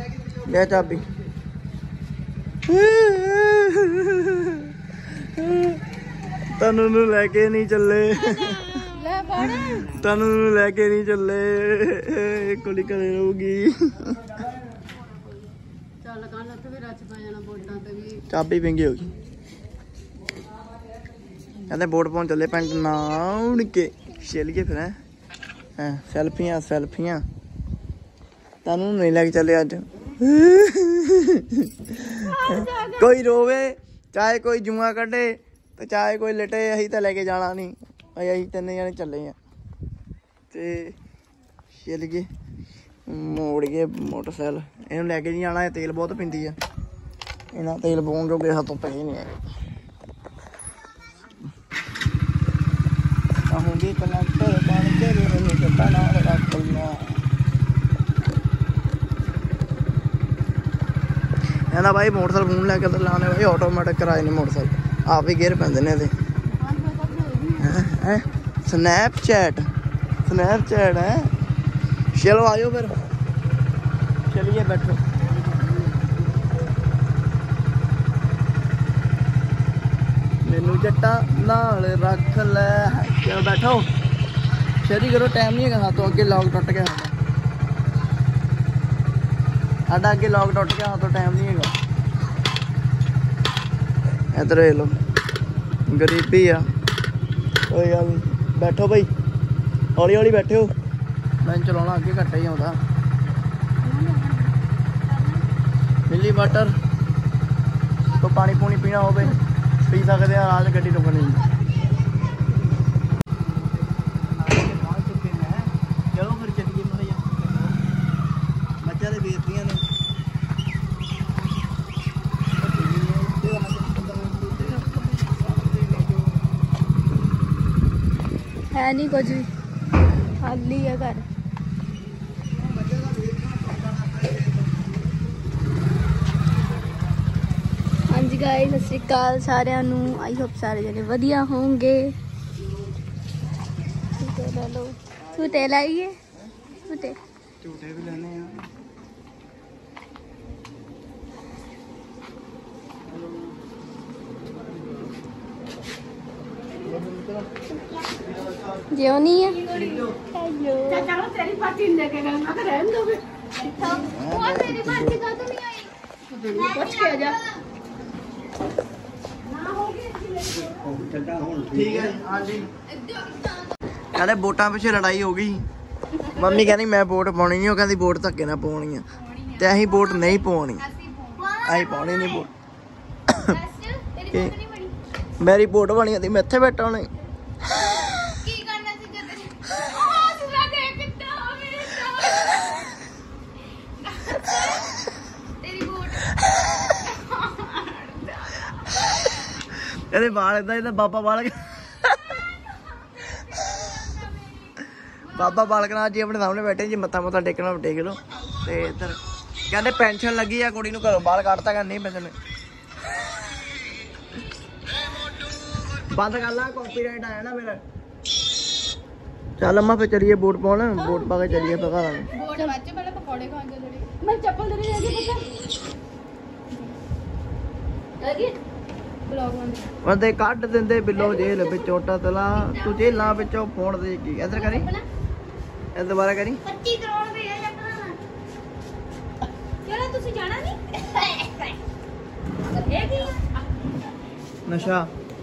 ले चाबी तनु लैके नहीं चले तनु लैके नहीं चले कुड़ी घरे रहूगी चाबी पिंगी होगी कहते बोट पाउन चले पेंट ना उड़ के चलिए फिर हैं सैल्फियां सैल्फियां तनु नहीं लैके चले अज कोई रोवे चाहे कोई जुआ कटे तो चाहे कोई लटे अं तो लेके जाना नहीं अं तीन जने चले हैं तो चलिए मोड़ गए मोटरसाइकिल इन्हू लैके नहीं जाना तेल बहुत पींदी है इन्हें तेल पाउन जोगे हाथों पे नहीं है होंगे कनेक्टर बन के जट्टा नाल रख लिया है ना भाई मोटरसाइकिल फोन लैके तो लाने भाई ऑटोमैटिक कराए नहीं मोटरसाइकिल आप ही गेयर पैंदे ने स्नैपचैट स्नैपचैट है चलो आ जाओ फिर चलिए बैठो मैनू जट्टा नाल रख ले चलो बैठो शरी करो टाइम नहीं है तो अगे लॉक टुट गया साडा अगे लॉक टुट गया तो टाइम नहीं है इधर लो गरीबी आ कोई गल बैठो भाई हौली हौली बैठे हो मैं चलाना अगे घट ही आता मिली वाटर तो पानी पूनी पीना हो पी सकते हैं रात गड्डी रुकनी चलो फिर चलिए माड़ा मच्छा तो बेचदियां ने है नहीं कुछ भी खाली है घर हाँ जी गाइस सत श्री अकाल सारिਆਂ ਨੂੰ आई होप सारे जने वधिया होंगे ले लो झूठे लाइए झूठे झूठे भी लेने हैं जो नहीं है चलो तेरी पार्टी लेके गए मैं रहने दो वो तेरी पार्टी का तो नहीं आई कुछ किया जा ठीक है हाँ जी कहते वोटां पिछे लड़ाई हो गई मम्मी कहनी मैं वोट पानी नहीं कहती वोट धक्के ना पानी है तो अं वोट नहीं पानी अं पानी नहीं वोट मेरी वोट बनी थी मैं इत्थे बैठा होने ਇਹਦੇ ਵਾਲ ਇਦਾਂ ਇਹਦਾ ਬਾਬਾ ਬਾਲਕ ਬਾਬਾ ਬਾਲਕਨਾਥ ਜੀ ਆਪਣੇ ਸਾਹਮਣੇ ਬੈਠੇ ਜੀ ਮੱਥਾ ਮੁੱਥਾ ਟੇਕਣਾ ਟੇਕ ਲਓ ਤੇ ਇੱਧਰ ਕਹਿੰਦੇ ਪੈਨਸ਼ਨ ਲੱਗੀ ਆ ਕੁੜੀ ਨੂੰ ਘਰੋਂ ਬਾਹਰ ਕੱਢਤਾ ਕਹਿੰਦੇ ਨਹੀਂ ਪੈਨਸ਼ਨ ਬੰਦ ਕਰ ਲਾ ਕਾਪੀਰਾਈਟ ਆਇਆ ਨਾ ਮੇਰਾ ਚੱਲ ਅੰਮਾ ਫੇ ਚਲੀਏ ਵੋਟ ਪਾਉਣ ਵੋਟ ਪਾ ਕੇ ਚਲੀਏ ਫਿਰ ਘਰ वोट बच्चे पहले पकौड़े खाएंगे थोड़ी मैं चप्पल दे रही है पता ब्लॉग में ਉਹਦੇ ਕੱਢ ਦਿੰਦੇ ਬਿੱਲੋ ਜੇਲ੍ਹ ਵਿੱਚੋਂ ਟਤਲਾ ਤੂੰ ਜੇਲ੍ਹਾਂ ਵਿੱਚੋਂ ਫੋਨ ਦੇ ਕੀ ਇੱਧਰ ਕਰੀ ਇਹ ਦੁਬਾਰਾ ਕਰੀ 25 ਕਰੋੜ ਦੇ ਆ ਜੱਟਾਂ ਚਲੋ ਤੁਸੀਂ ਜਾਣਾ ਨਹੀਂ ਇਹ ਕੀ ਨਸ਼ਾ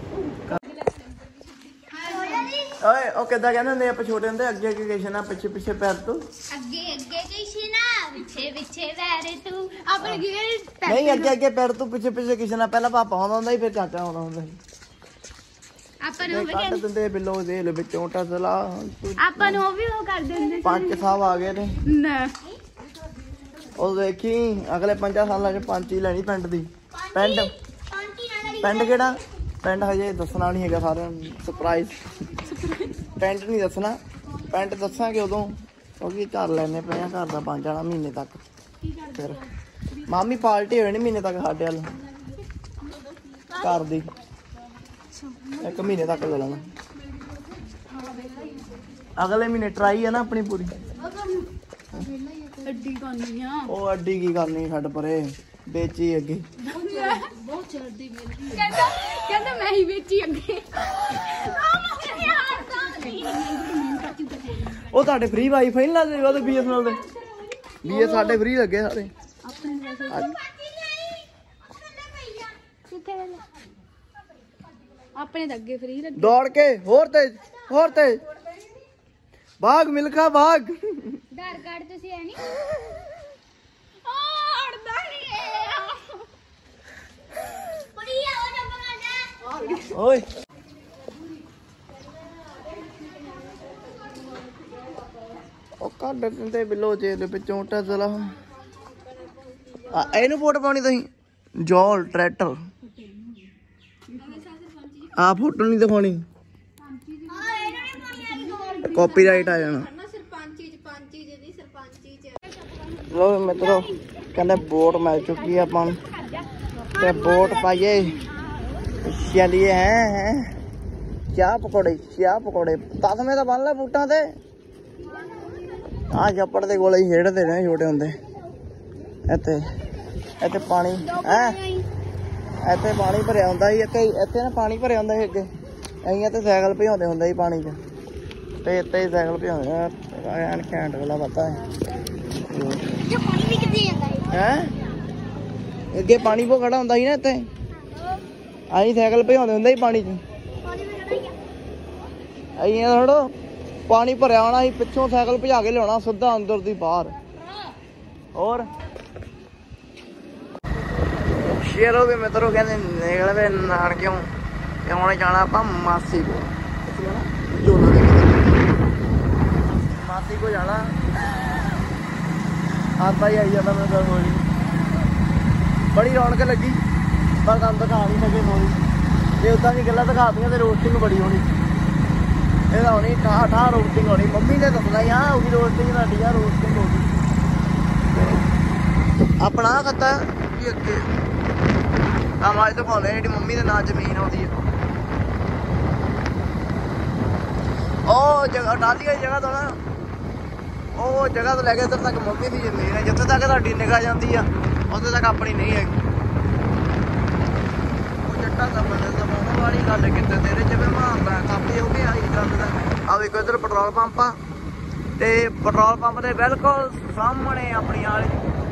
ਓਏ ਉਹ ਕਿੱਦਾਂ ਕਹਿੰਦੇ ਹੁੰਦੇ ਆਪਾਂ ਛੋਟੇ ਹੁੰਦੇ ਅੱਗੇ ਅੱਗੇ ਕਿਸੇ ਨਾ ਪਿੱਛੇ ਪਿੱਛੇ ਪੈਰ ਤੋਂ ਅੱਗੇ ਅੱਗੇ ਕਿਸੇ ਨਾ ਪਿੱਛੇ ਪਿੱਛੇ ਪੈਰ ਤੂੰ ਆਪਣੇ ਕੀ ਨਹੀਂ ਅੱਗੇ ਅੱਗੇ ਪੈਰ ਤੋਂ ਪਿੱਛੇ ਪਿੱਛੇ ਕਿਸੇ ਨਾ ਪਹਿਲਾਂ ਪਾਪਾ ਆਉਂਦਾ ਹੁੰਦਾ ਸੀ ਫਿਰ ਚਾਚਾ ਆਉਂਦਾ ਹੁੰਦਾ ਸੀ ਆਪਾਂ ਨੂੰ ਕੱਢ ਦਿੰਦੇ ਬਿੱਲੋ ਜੇਲ੍ਹ ਵਿੱਚੋਂ ਟਤਲਾ ਆਪਾਂ ਨੂੰ ਉਹ ਵੀ ਉਹ ਕਰ ਦਿੰਦੇ ਪੰਚ ਸਾਹਿਬ ਆ ਗਏ ਨੇ ਨਾ ਉਹ ਦੇਖੀ ਅਗਲੇ 5 ਸਾਲਾਂ ਚ ਪੰਚ ਹੀ ਲੈਣੀ ਪਿੰਡ ਦੀ ਪਿੰਡ ਪਿੰਡ ਕਿਹੜਾ ਪਿੰਡ ਹਜੇ ਦੱਸਣਾ ਨਹੀਂ ਹੈਗਾ ਸਾਰਿਆਂ ਨੂੰ ਸਰਪ੍ਰਾਈਜ਼ ਪਿੰਡ ਨਹੀਂ ਦੱਸਣਾ ਪਿੰਡ ਦੱਸਾਂਗੇ ਉਦੋਂ ਕਿਉਂਕਿ ਘਰ ਲੈਣੇ ਪਏ ਆ ਘਰ ਦਾ ਬਣ ਜਾਣਾ ਮਹੀਨੇ ਤੱਕ ਫਿਰ ਮਾਮੀ ਪਾਰਟੀ ਹੋਣੀ ਮਹੀਨੇ ਤੱਕ ਸਾਡੇ ਵੱਲ ਘਰ ਦੀ 1 ਮਹੀਨੇ ਤੱਕ ਲੈ ਲੈਣਾ ਅਗਲੇ ਮਹੀਨੇ ਟਰਾਈ ਹੈ ਨਾ ਆਪਣੀ ਪੂਰੀ ਅੱਡੀ ਕਰਨੀ ਆ ਉਹ ਅੱਡੀ ਕੀ ਕਰਨੀ ਛੱਡ ਪਰੇ ਵੇਚੀ ਅੱਗੇ ਬਹੁਤ ਚੜਦੀ ਮੇਰੀ ਕਹਿੰਦਾ ਮੈਂ ਹੀ ਵੇਚੀ ਅੱਗੇ ਉਹ ਤੁਹਾਡੇ ਫ੍ਰੀ ਵਾਈਫਾਈ ਨਹੀਂ ਲੱਗਦੇ ਉਹਦੇ BSNL ਦੇ BS ਸਾਡੇ ਫ੍ਰੀ ਲੱਗੇ ਸਾਰੇ ਆਪਣੇ ਤਾਂ ਅੱਗੇ ਫ੍ਰੀ ਲੱਗੇ ਦੌੜ ਕੇ ਹੋਰ ਤੇਜ਼ ਭਾਗ ਮਿਲਖਾ ਭਾਗ ਆਧਾਰ ਕਾਰਡ ਤੁਸੀਂ ਹੈ ਨਹੀਂ ਅੜਦਾ ਨਹੀਂ ਕੁੜੀ ਆ ਉਹ ਜੰਮ ਓਏ ਉਹ ਕੱਢ ਦਿੰਦੇ ਬਿੱਲੋ ਦੇ ਵਿੱਚੋਂ ਟਜ਼ਲਾ ਇਹਨੂੰ ਫੋਟੋ ਪਾਉਣੀ ਤੁਸੀਂ ਜੋਲ ਟਰੈਕਟਰ ਆ ਫੋਟੋ ਨਹੀਂ ਦਿਖਾਉਣੀ ਕਾਪੀਰਾਈਟ ਆ ਜਾਣਾ ਲੋ ਮਿੱਤਰੋ ਕਹਿੰਦੇ ਵੋਟ ਮਿਲ ਚੁੱਕੀ ਆ ਆਪਾਂ ਨੂੰ ਤੇ ਵੋਟ ਪਾਈਏ ਚਲੀਏ ਹੈ ਚਾਹ ਪਕੌੜੇ ਤਸਮੇ ਤਾਂ ਬੰਨ ਲੈ ਬੂਟਾਂ ਤੇ ਆ ਛੱਪੜ ਦੇ ਕੋਲ ਹੀ ਖੇਡਦੇ ਨੇ ਛੋਟੇ ਹੁੰਦੇ ਇੱਥੇ ਪਾਣੀ ਹੈ ਇੱਥੇ ਪਾਣੀ ਭਰਿਆ ਹੁੰਦਾ ਸੀ ਇੱਥੇ ਨਾ ਪਾਣੀ ਭਰਿਆ ਹੁੰਦਾ ਸੀ ਅੱਗੇ ਅਸੀਂ ਇੱਥੇ ਸਾਈਕਲ ਭਜਾਉਂਦੇ ਹੁੰਦੇ ਸੀ ਪਾਣੀ 'ਚ ਤੇ ਇੱਥੇ ਹੀ ਸਾਈਕਲ ਭਜਾਉਂਦੇ ਐਨ ਘੈਂਟ ਗੱਲਾਂ ਬਾਤਾਂ ਹੈ ਅੱਗੇ ਪਾਣੀ ਬਹੁਤ ਖੜਾ ਹੁੰਦਾ ਸੀ ਨਾ ਇੱਥੇ ਅਸੀਂ ਸਾਈਕਲ ਭਜਾਉਂਦੇ ਹੁੰਦੇ ਸੀ ਪਾਣੀ 'ਚ ਅਸੀਂ ਥੋੜ੍ਹਾ ਪਾਣੀ ਭਰਿਆ ਹੋਣਾ ਸੀ ਪਿੱਛੋਂ ਸਾਈਕਲ ਭਜਾ ਕੇ ਲਿਆਉਣਾ ਸਿੱਧਾ ਅੰਦਰ ਦੀ ਬਾਹਰ ਹੋਰ ਸ਼ੇਰੋ ਵੀ ਮਿੱਤਰੋ ਕਹਿੰਦੇ ਨਿਕਲ ਵੇ ਨਾਨਕਿਓਂ ਤੇ ਹੁਣ ਜਾਣਾ ਆਪਾਂ ਮਾਸੀ ਕੋਲ ਮਾਸੀ ਕੋਲ ਜਾਣਾ ਆਤਾ ਹੀ ਆਈ ਜਾਂਦਾ ਮੈਨੂੰ ਤਾਂ ਹੋਈ ਬੜੀ ਰੌਣਕ ਲੱਗੀ ਪਰ ਤੁਹਾਨੂੰ ਦਿਖਾ ਨਹੀਂ ਸਕੇ ਹੋਈ ਜੇ ਉੱਦਾਂ ਦੀ ਗੱਲਾਂ ਦਿਖਾਤੀਆਂ ਤੇ ਰੋਸਟਿੰਗ ਬੜੀ ਹੋਣੀ ਇਹਦਾ ਹੋਣੀ ਠਾਠਾ ਰੋਸਟਿੰਗ ਹੋਣੀ ਮੰਮੀ ਨੇ ਦੱਸਣਾ ਆ ਉਹਦੀ ਰੋਸਟਿੰਗ ਸਾਡੀ ਆ ਰੋਸਟਿੰਗ ਹੋ ਗਈ ਆਪਣਾ ਖੱਤਾ ਕੀ ਅੱਗੇ ਕੰਮ ਅੱਜ ਦਿਖਾਉਂਦੇ ਜਿਹੜੀ ਮੰਮੀ ਦੇ ਨਾਂ ਜ਼ਮੀਨ ਆਉਂਦੀ ਹੈ ਉਹ ਜਗ੍ਹਾ ਟਾਲੀ ਹੋਈ ਜਗ੍ਹਾ ਤੋਂ ਨਾ ਉਹ ਜਗ੍ਹਾ ਤੋਂ ਲੈ ਕੇ ਇੱਧਰ ਤੱਕ ਮੰਮੀ ਦੀ ਜ਼ਮੀਨ ਹੈ ਜਿੱਥੇ ਤੱਕ ਤੁਹਾਡੀ ਨਿਗਾਹ ਜਾਂਦੀ ਆ ਉੱਥੇ ਤੱਕ ਆਪਣੀ ਨਹੀਂ ਹੈਗੀ ਉਹ ਜੱਟਾਂ ਦਾ ਬਣਾਉਣ ਵਾਲੀ ਗੱਲ ਕਿਤੇ ਤੇਰੇ ਜਿਵੇਂ ਮਾਰਦਾ ਕਾਪੀ ਹੋ ਗਿਆ ਆਹੀ ਗੱਲ ਦਾ ਆ ਵੇਖੋ ਇੱਧਰ ਪੈਟਰੋਲ ਪੰਪ ਆ ਤੇ ਪੈਟਰੋਲ ਪੰਪ ਦੇ ਬਿਲਕੁਲ ਸਾਹਮਣੇ ਆਪਣੀ ਵਾਲੀ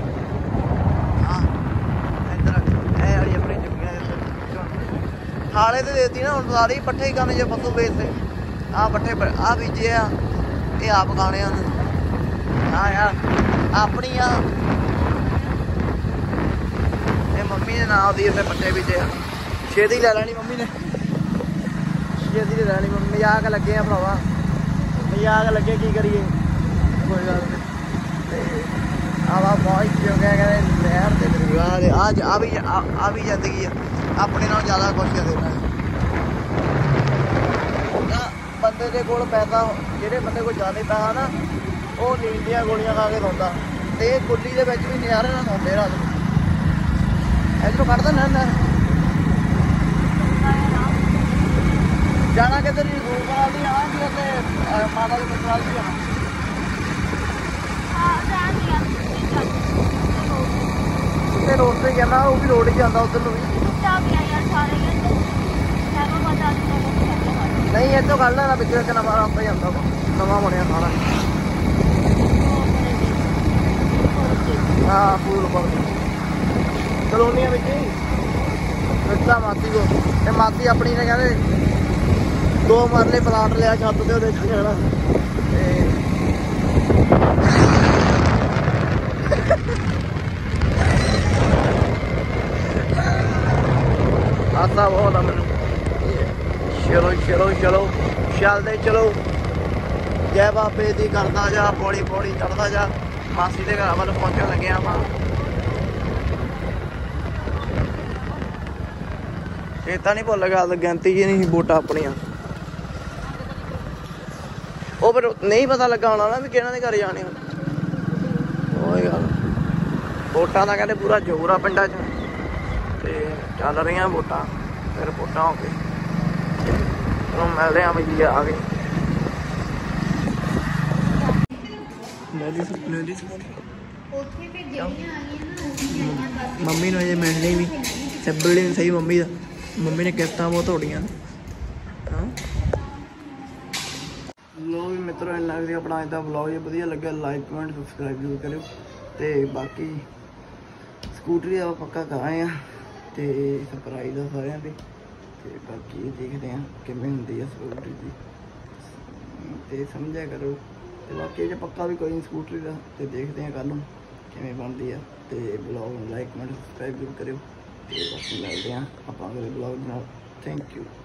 ਇਹ ਵਾਲੀ ਆਪਣੀ ਹਾਲੇ ਤੇ ਦੇਤੀ ਨਾ ਹੁਣ ਸਾਰੇ ਪੱਠੇ ਹੀ ਕਰਨੇ ਜੇ ਪੱਤੂ ਵੇਚਦੇ ਆ ਪੱਠੇ ਆ ਬੀਜੇ ਆ ਇਹ ਆਪ ਖਾਣੇ ਆ ਯਾਰ ਆਪਣੀ ਆ ਇਹ ਮੰਮੀ ਦੇ ਨਾਂ ਆਉਂਦੀ ਇੱਥੇ ਪੱਠੇ ਬੀਜੇ ਆ ਛੇਤੀ ਲੈ ਲੈਣੀ ਮੰਮੀ ਨੇ ਛੇਤੀ ਲੈ ਲੈਣੀ ਮੰਮੀ ਮਜ਼ਾਕ ਲੱਗੇ ਆ ਭਰਾਵਾ ਮਜ਼ਾਕ ਲੱਗੇ ਕੀ ਕਰੀਏ ਕੋਈ ਗੱਲ ਨਹੀਂ ਤੇ ਆਵਾ ਬਹੁਤ ਹੋ ਗਿਆ ਕਹਿੰਦੇ ਨਹਿਰ ਤੇ ਮਿਲੂਗਾ ਅੱਜ ਆ ਵੀ ਜ਼ਿੰਦਗੀ ਆ ਆਪਣੇ ਨਾਲ ਜ਼ਿਆਦਾ ਖੁਸ਼ ਆ ਦੇਣਾ ਬੰਦੇ ਦੇ ਕੋਲ ਪੈਸਾ ਜਿਹੜੇ ਬੰਦੇ ਕੋਲ ਜ਼ਿਆਦਾ ਪੈਸਾ ਨਾ ਉਹ ਨੀਂਦ ਦੀਆਂ ਗੋਲੀਆਂ ਖਾ ਕੇ ਰੋਂਦਾ ਤੇ ਇਹ ਗੁੱਲੀ ਦੇ ਵਿੱਚ ਵੀ ਨਜ਼ਾਰੇ ਨਾਲ ਸੌਂਦੇ ਰਾਤ ਨੂੰ ਇੱਧਰੋਂ ਕੱਢਦਾ ਨਾ ਜਾਣਾ ਕਿੱਧਰ ਜੀ ਗੋਪਾਲ ਦੀ ਆਣਾ ਕਿ ਉੱਥੇ ਮਾਤਾ ਦੇ ਮੰਦਿਰ ਦੀ ਆਣਾ ਤੇ ਰੋਡ ਤੇ ਕਹਿੰਦਾ ਉਹ ਵੀ ਰੋਡ ਹੀ ਜਾਂਦਾ ਉਧਰ ਨੂੰ ਵੀ ਨਹੀਂ ਇੱਥੋਂ ਕੱਢ ਲੈਣਾ ਪਿੱਛੇ ਇੱਕ ਨਵਾਂ ਰਸਤਾ ਜਾਂਦਾ ਵਾ ਨਵਾਂ ਬਣਿਆ ਸਾਰਾ ਹਾਂ ਪੂਲ ਪਰ ਕਲੋਨੀਆਂ ਵਿੱਚ ਹੀ ਰੱਖਾ ਮਾਤੀ ਕੋ ਤੇ ਮਾਤੀ ਆਪਣੀ ਨੇ ਕਹਿੰਦੇ 2 ਮਰਲੇ ਪਲਾਟ ਲਿਆ ਛੱਤ ਤੇ ਉਹਦੇ ਜਾਣਾ ਤੇ ਆਤਾ ਬਹੁਤ ਆ ਮੈਨੂੰ ਚਲੋ ਚੱਲਦੇ ਚਲੋ ਜੈ ਬਾਬੇ ਦੀ ਕਰਦਾ ਜਾ ਪੌੜੀ ਚੜਦਾ ਜਾ ਮਾਸੀ ਦੇ ਘਰ ਵੱਲ ਪਹੁੰਚਣ ਲੱਗਿਆ ਵਾ ਇਹ ਤਾਂ ਨਹੀਂ ਭੁੱਲ ਗਿਆ ਗਿਣਤੀ ਜੀ ਨਹੀਂ ਵੋਟਾਂ ਆਪਣੀਆਂ ਉਹ ਫਿਰ ਨਹੀਂ ਪਤਾ ਲੱਗਾ ਹੋਣਾ ਨਾ ਵੀ ਕਿਹਨਾਂ ਦੇ ਘਰ ਜਾਣੇ ਉਹੀ ਗੱਲ ਵੋਟਾਂ ਦਾ ਕਹਿੰਦੇ ਪੂਰਾ ਜ਼ੋਰ ਆ ਪਿੰਡਾਂ 'ਚ ਤੇ ਚੱਲ ਰਹੀਆਂ ਵੋਟਾਂ ਫਿਰ ਵੋਟਾਂ ਹੋ ਗਈ ਮਿਲਦੇ ਆ ਬਈ ਆ ਗਏ ਉੱਥੇ ਤੇ ਜਿਹੜੀਆਂ ਆ ਗਈਆਂ ਨਾ ਮੰਮੀ ਨੂੰ ਅਜੇ ਮਿਲਣੀ ਵੀ ਸੱਬੜੀ ਨਹੀਂ ਸਹੀ ਮੰਮੀ ਦਾ। ਮੰਮੀ ਨੇ ਕਿਸ਼ਤਾਂ ਬਹੁਤ ਹੋੜੀਆਂ ਹਾਂ। ਲੋ ਵੀ ਮਿੱਤਰੋ ਇੰਨਾ ਵਧੀਆ ਆਪਣਾ ਇਹਦਾ ਵਲੌਗ ਜੇ ਵਧੀਆ ਲੱਗਿਆ ਲਾਈਕ ਕਮੈਂਟ ਸਬਸਕ੍ਰਾਈਬ ਜ਼ਰੂਰ ਕਰਿਓ। ਤੇ ਬਾਕੀ ਸਕੂਟਰੀ ਦਾ ਪੱਕਾ ਕਰਾਏ ਆ ਤੇ ਸਰਪ੍ਰਾਈਜ਼ ਆ ਸਾਰਿਆਂ ਦੇ। ਤੇ ਬਾਕੀ ਦੇਖਦੇ ਆ ਕਿਵੇਂ ਹੁੰਦੀ ਆ ਸਕੂਟਰੀ ਦੀ ਤੇ ਸਮਝਿਆ ਕਰੋ। ਤੇ ਬਾਕੀ ਜੇ ਪੱਕਾ ਵੀ ਕੋਈ ਨਹੀਂ ਸਕੂਟਰੀ ਦਾ ਤੇ ਦੇਖਦੇ ਆ ਕੱਲ ਨੂੰ ਕਿਵੇਂ ਬਣਦੀ ਆ। ਤੇ ਵਲੌਗ ਨੂੰ ਲਾਈਕ ਕਮੈਂਟ ਸਬਸਕ੍ਰਾਈਬ ਜ਼ਰੂਰ ਕਰਿਓ। ਤੇ ਬਾਕੀ ਮਿਲਦੇ ਆ ਆਪਾਂ ਅਗਲੇ ਵਲੌਗ ਨਾਲ। Thank you.